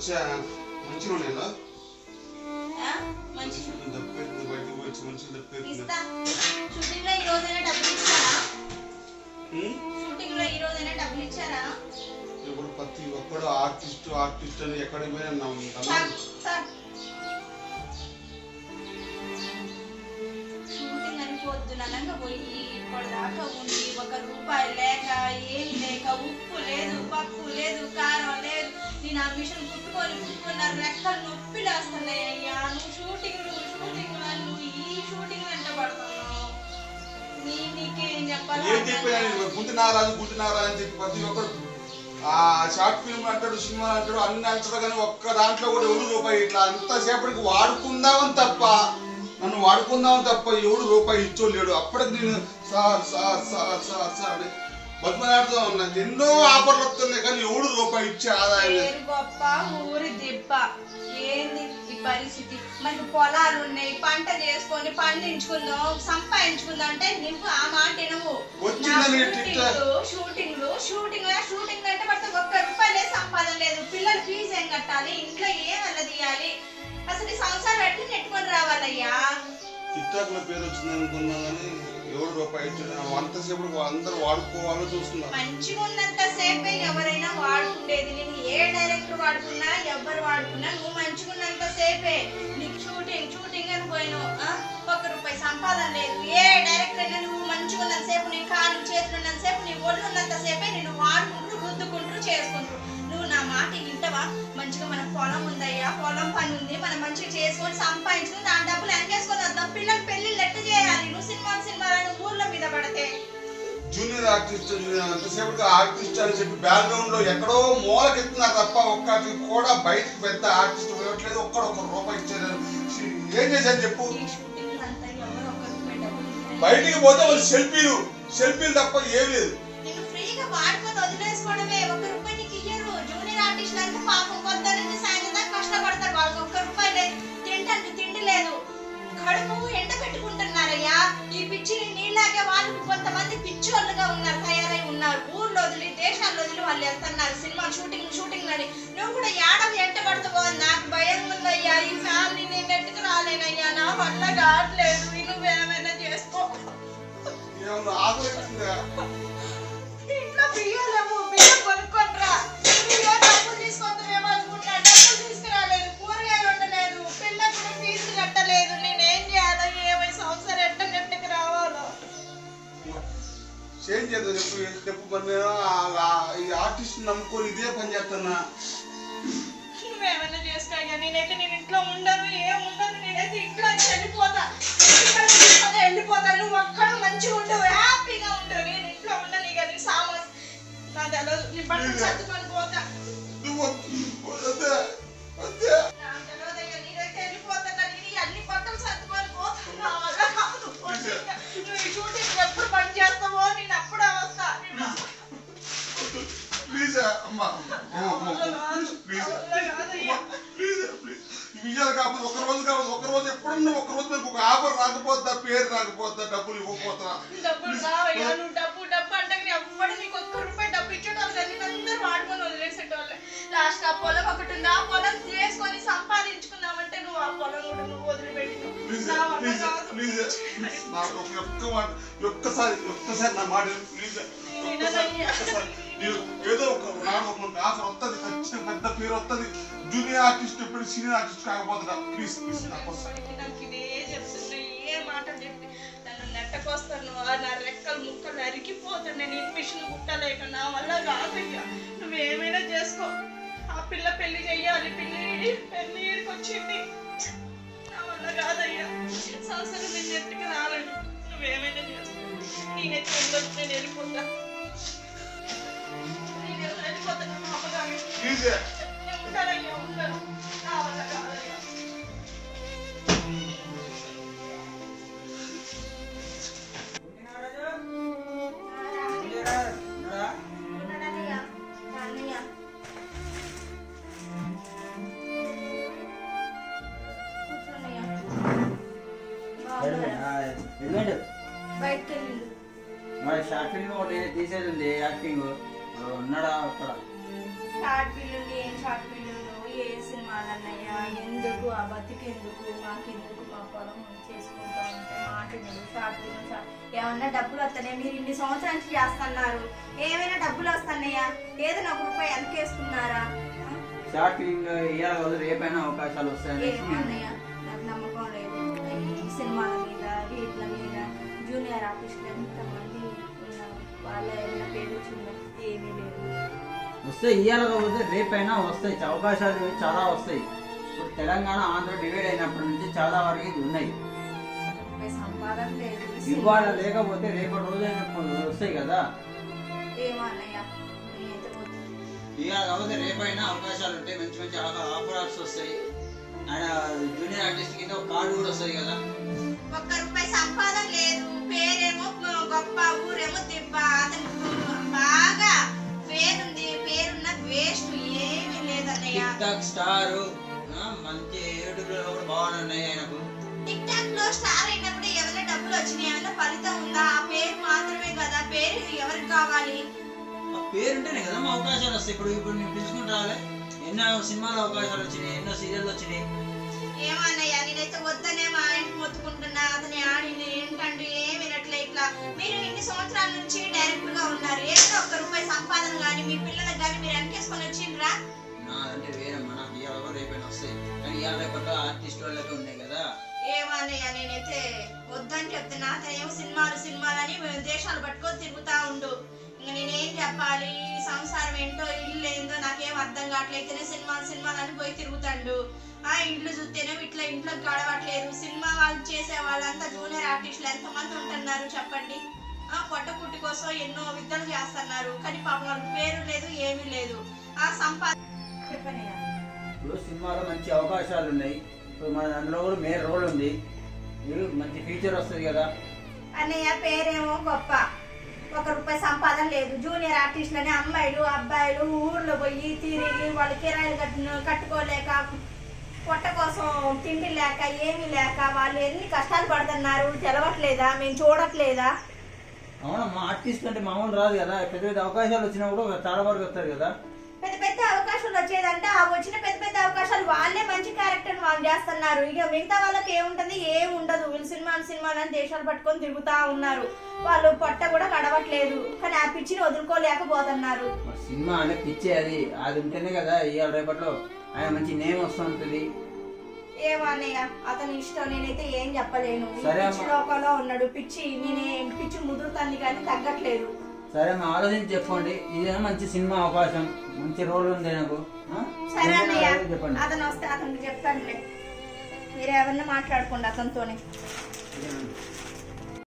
వచ్చా మంచిగా ఉండేనా మంచి దప్పేస్తుంది బయటకు వచ్చి మంచిగా దప్పేస్తుంది షూటింగ్ లో ఈ రోజైనా డబ్బులు ఇచ్చారా షూటింగ్ లో ఈ రోజైనా డబ్బులు ఇచ్చారా ఇప్పుడు ప్రతి ఒక్కడు ఆర్టిస్ట్ అని ఎక్కడ పోయినా షూటింగ్ అని పొద్దుననంగా పోయి ఇప్పటిదాకా ఉండి ₹1 లేక ఏం లేక ఉప్పు లేదు పప్పు లేదు కారం లేదు నేను ఆ మిషన్ కుట్టుకొని రెక్కలు నొప్పి లేస్తున్నాయి అయ్యా నువ్వు షూటింగ్ నువ్వు ఈ షూటింగ్ వెంట పడుతున్నావు నీకేం చెప్పాలి గుంటి నారాజు అని చెప్పి ప్రతి ఒక్కరు ఆ షార్ట్ ఫిల్మ్ అంటాడు సినిమా అంటాడు అన్ని అంటాడు కానీ ఒక్క దాంట్లో కూడా ₹1 ఇట్లా అంతసేపటికి వాడుకుందామని తప్ప నన్ను వాడుకుందామని తప్ప ₹1 ఇచ్చోలేడు అప్పటికి నేను సార్ బతుమలాడుతూ ఉన్నా ఎన్నో ఆఫర్లు వస్తున్నాయి కానీ ₹1 ఇచ్చే ఆదాయం గొప్ప ఊరి దెబ్బ ఏంది ఈ పరిస్థితి మనకి పొలాలు ఉన్నాయి పంట చేసుకొని పండించుకుందాం సంపాదించుకుందాం అంటే నువ్వు ఆ మాట నువ్వు షూటింగ్ అంటే పడితే ₹1 సంపాదన లేదు పిల్లలు ఫీజు ఏం కట్టాలి ఇంట్లో ఏం తీయాలి అసలు సంవత్సరాలు ఎట్లా నెట్టుకొని రావాలయ్యా టిక్టాక్ లో పేరు వచ్చింది అనుకున్నా కానీ ₹1 ఇచ్చాడు అంతసేపు అందరూ వాడుకోవాలో చూస్తున్నారు మంచిగా ఉన్నంత సేపే ఎవరైనా వాడుకుండేది నేను ఏ డైరెక్టర్ వాడుకున్నా ఎవరు వాడుకున్నా నువ్వు మంచిగా ఉన్నంత సేపే నీకు షూటింగ్ అని పోయినావు ₹1 సంపాదన లేదు ఏ డైరెక్టర్ అయినా నువ్వు మంచిగా ఉన్నంత సేపు నీ కాళ్ళు చేతులు ఉన్నంత సేపు నీ ఒళ్ళు ఉన్నంత సేపే నేను వాడుకుంటూ రుద్దుకుంటూ చేసుకుంటూ నువ్వు నా మాట వింటవా మంచిగా మన పొలం ఉందయ్యా పొలం పని ఉంది మనం మంచిగా చేసుకొని సంపాదించుకుని నా డబ్బులు ఎంకేసుకొని వద్దాం పిల్లలు పెళ్లిళ్ళు ఎట్టు చేయాలి నువ్వు సినిమాలు ఊర్ల మీద పడితే జూనియర్ ఆర్టిస్ట్ అంతసేపు ఆర్టిస్ట్ అని చెప్పి బ్యాక్గ్రౌండ్ లో ఎక్కడో మూలకెత్తున్నారు తప్ప ఒక్కటి కూడా బయటకు పెద్ద ఆర్టిస్ట్ పోయట్లేదు ₹1 ఇచ్చారు ఏం చేశారు చెప్పు బయటికి పోతే వాళ్ళు సెల్ఫీలు తప్ప ఏం లేదు నేను ఫ్రీగా వాడుకొని వదిలేసుకోవడమే ₹1 నీకు ఇయ్యరు జూనియర్ ఆర్టిస్ట్ అంటే పాపం పొద్దున నుంచి సాయంత్రం దాకా కష్టపడతారు వాళ్ళకి ₹1 లేదు తినడానికి తిండి లేదు కడుపు ఎండ పెట్టుకుంటున్నారయ్యా ఈ పిచ్చిని నీలాగే వాళ్ళు కొంతమంది పిచ్చోళ్ళుగా ఉన్నారు తయారై ఉన్నారు ఊర్లో వదిలి దేశాల్లో వదిలి వాళ్ళు వెళ్తున్నారు సినిమా షూటింగ్ అని నువ్వు కూడా ఎంట పడుతావో నాకు భయం ఉందయ్యా ఈ ఫ్యామిలీ నేను ఎట్టుకు రాలేనయ్యా నా వల్ల కావట్లేదు నువ్వేమైనా చేసుకో ఇంట్లో బియ్యం కొనుక్కొనిరా డబ్బులు తీసుకొద్దామేమో అనుకుంటా డబ్బులు తీసుకురాలేదు కూరగాయలు ఉండలేదు పిల్లలకు ఫీజు కట్టలేదు నేనేం చేయాలో ఏమై సంవత్సరం ఎట్టగట్టకి రావాలో చేంజ్ చేద్దాం చెప్పు ఈ ఆర్టిస్ట్ నమ్ముకొని ఇదే పని చేస్తున్నా నువ్వేమైనా చేసుకోగా నేనైతే నేను ఇంట్లో ఉండను ఏముండను నేనైతే ఇంట్లో వెళ్ళిపోతా నువ్వు అక్కడ మంచిగా ఉండవు హ్యాపీగా ఉండవు నేను ఇంట్లో ఉండను ఇక నీ సామాన్ నా తెలదు నీ బట్టలు సర్దుకొని పోతా నేనైతే వెళ్ళిపోతున్నా నేను అన్ని బట్టలు సర్దుకొని పోతున్నా నువ్వు ఈ షూటింగ్ ఎప్పుడు పని చేస్తావో నేను అప్పుడే వస్తా విజయాలు కాకపోతే ఒక రోజు ఎప్పుడున్నా ఒక రోజు నాకు ఒక ఆఫర్ రాకపోద్దా పేరు రాకపోద్దా డబ్బులు ఇవ్వకపోతా డబ్బులు రావయ్యా నువ్వు డబ్బు అంటే ఎవ్వడు నీకు ₹1 డబ్బు ఇచ్చేటోళ్ళు కానీ అందరూ వాడుకొని వదిలేసేటోళ్ళే లాస్ట్ ఆ పొలం ఒకటి ఉంది ఆ పొలం చేసుకొని సంపాదించుకుందామంటే నువ్వు ఆ పొలం కూడా నువ్వు వదిలిపెట్టినావు ఒక్కసారి నా మాట ఏదో ఒక ఆఫర్ వస్తుంది ఖచ్చితంగా పెద్ద పేరు వస్తుంది జూనియర్ ఆర్టిస్ట్ ఎప్పుడు సీనియర్ ఆర్టిస్ట్ కాకపోతుందా ప్లీజ్ నాకు ఇదే చెప్తున్నా ఏ మాట చెప్పి నన్ను నెట్టకొస్తాను నా రెక్కలు ముక్కలు అరిగిపోతుండే నేను మిషన్ కుట్టలేక నా వల్ల కాదయ్యా నువ్వేమైనా చేసుకో ఆ పిల్ల పెళ్లి చెయ్యాలి పెళ్లికి వచ్చింది నా వల్ల కాదయ్యా సంవత్సరం నేను ఎట్టుకు రాలేను నువ్వేమైనా చేసుకో నేనైతే ఉండొచ్చు నేను వెళ్ళిపోతా మా అమ్మగారు ఉంటానయ్యా ఉంటాను నా వల్ల కాదయ్యా షార్ట్ ఫిల్మ్ ఒకటి తీసేది ఉంది యాక్టింగ్ ఉన్నాడా అక్కడ షార్ట్ ఫిల్మ్ ఏం షార్ట్ ఫిల్మ్ ఏ సినిమాలు అన్నయ్య, ఎందుకు ఆ బతికెందుకు, మాకెందుకు, మా పొలం చేసుకుంటా ఉంటే మాట షార్ట్ ఏమన్నా డబ్బులు వస్తాయి? మీరు ఇన్ని సంవత్సరాల నుంచి చేస్తున్నారు, ఏమైనా డబ్బులు వస్తున్నాయా? ఏదైనా ఒక రూపాయి ఎంత వేసుకున్నారా? షార్ట్ ఫిల్మ్ రేపైనా అవకాశాలు వస్తాయని ఏమన్నయ్య, నాకు నమ్మకం లేదు. ఈ సినిమాల మీద వీటిల మీద జూనియర్ ఆర్టిస్టులు ఎంతమంది ఉన్నారు, వాళ్ళ ఏమైనా పేరు వచ్చిందా? ఏమీ లేదు. వస్తాయి, ఇయ్యాలి కాకపోతే రేపైనా వస్తాయి, అవకాశాలు చాలా వస్తాయి. ఇప్పుడు తెలంగాణ ఆంధ్ర డివైడ్ అయినప్పటి నుంచి చాలా వరకు ఉన్నాయి. సంపాదన లేదు, ఇవాళ లేకపోతే రేపటి రోజైనా వస్తాయి కదా. ఏమన్నయ్య ఇవాళ కాకపోతే రేపైనా అవకాశాలు ఉంటాయి, మంచి మంచి ఆఫర్స్ వస్తాయి. ఆయన జూనియర్ ఆర్టిస్ట్ కింద ఒక కార్డు కూడా వస్తుంది కదా. ఒక్క రూపాయి సంపాదన లేదు, పేరేమో గొప్ప, ఊరేమో దిబ్బ. అతను బాగా పేరుంది, పేరున్న వేస్ట్ ఏమీ లేదన్నయ్య. టిక్ టాక్ స్టార్, మంచి యూట్యూబ్ లో కూడా బాగున్నాయి ఆయనకు. టిక్ టాక్ లో స్టార్ అయినప్పుడు ఏమైనా డబ్బులు వచ్చినాయి, ఏమైనా ఫలితం ఉందా? ఆ పేరు మాత్రమే కదా, పేరు ఎవరికి కావాలి? ఆ పేరుంటేనే కదా మా అవకాశాలు వస్తాయి. ఇప్పుడు నేను పిలుచుకుంటూ రాలే, ఎన్నో సినిమాలో అవకాశాలు వచ్చినాయి, ఎన్నో సీరియల్ వచ్చినాయి. ఏమన్నయ్య, నేనైతే వద్దనే మా ఆయనకి మొత్తుకుంటున్నా. అతని ఆడిని ఏంటంటే ఏమి వినట్లే. ఇట్లా మీరు ఇన్ని సంవత్సరాల నుంచి డైరెక్టర్ గా ఉన్నారు, ఏదో ఒక్క రూపాయి సంపాదన కానీ మీ పిల్లలకు కానీ మీరు వెనకేసుకొని వచ్చిండ్రా? నాదంటే వేరమ్మా, నాకు ఇవాళ రేపైనా వస్తాయి, కానీ ఇవాళ రేపట్లో ఆర్టిస్ట్ వాళ్ళకే ఉన్నాయి కదా. ఏమన్నయ్య, నేనైతే వద్దని చెప్తున్నా. అతనేమో సినిమాలు అని దేశాలు పట్టుకొని తిరుగుతా ఉండు. ఇంకా నేనేం చెప్పాలి? సంసారం ఏంటో, ఇల్లు ఏందో నాకేం అర్థం కావట్లయితేనే సినిమాలు అని పోయి తిరుగుతాడు. ఆ ఇంట్లో చూస్తేనే ఇట్లా ఇంట్లో గడవట్లేదు. సినిమా వాళ్ళు చేసే వాళ్ళంతా జూనియర్ ఆర్టిస్టులు ఎంతమంది ఉంటున్నారు చెప్పండి. పొట్ట పుట్టి కోసం ఎన్నో విద్యలు చేస్తున్నారు, కానీ పాపం వాళ్ళకి పేరు లేదు, ఏమీ లేదు. ఆ సంపాదన ఇప్పుడు సినిమాలో మంచి అవకాశాలు ఉన్నాయి. ఇప్పుడు మన అందులో కూడా మెయిన్ రోల్ ఉంది, మంచి ఫ్యూచర్ వస్తుంది కదా. అన్నయ్య పేరేమో గొప్ప, ఒక రూపాయి సంపాదన లేదు. జూనియర్ ఆర్టిస్టులని అమ్మాయిలు అబ్బాయిలు ఊర్లో పోయి తిరిగి వాళ్ళు కిరాయిలు కట్టుకోలేక, పొట్ట కోసం తిండి లేక, ఏమీ లేక వాళ్ళు ఎన్ని కష్టాలు పడుతున్నారు తెలవట్లేదా? మేము చూడట్లేదా? అవునమ్మా, ఆర్టిస్ట్ అంటే మామూలు రాదు కదా. పెద్ద పెద్ద అవకాశాలు వచ్చినా కూడా చాలా వరకు వస్తారు కదా. పెద్ద పెద్ద అవకాశాలు వచ్చేదంటే ఆ వచ్చిన పెద్ద పెద్ద అవకాశాలు వాళ్ళే మంచి క్యారెక్టర్ వాళ్ళు చేస్తున్నారు. ఇక మిగతా వాళ్ళకి ఏముంటది? ఏం ఉండదు. వీళ్ళు సినిమాలు అని దేశాలు పట్టుకొని తిరుగుతా ఉన్నారు. వాళ్ళు పొట్ట కూడా కడవట్లేదు, కానీ ఆ పిచ్చిని వదులుకోలేకపోతున్నారు. సినిమా అనే పిచ్చే, అది ఉంటేనే కదా ఇవాళ రేపట్లో ఆయన మంచి నేమ్ వస్తుంటది. ఏమన్నయ్య, అతని ఇష్టం, నేనైతే ఏం చెప్పలేను. పిచ్చి లోకంలో ఉన్నాడు. పిచ్చి ముదురుతుంది కానీ తగ్గట్లేదు. సరే అమ్మా, ఆలోచించి చెప్పండి. ఇదేమో మంచి సినిమా అవకాశం, మంచి రోల్ ఉంది నాకు. సరే అన్నయ్య, చెప్పండి. అతను వస్తే అతనికి చెప్తానులే. మీరు ఎవరిని మాట్లాడుకోండి అతనితోనే.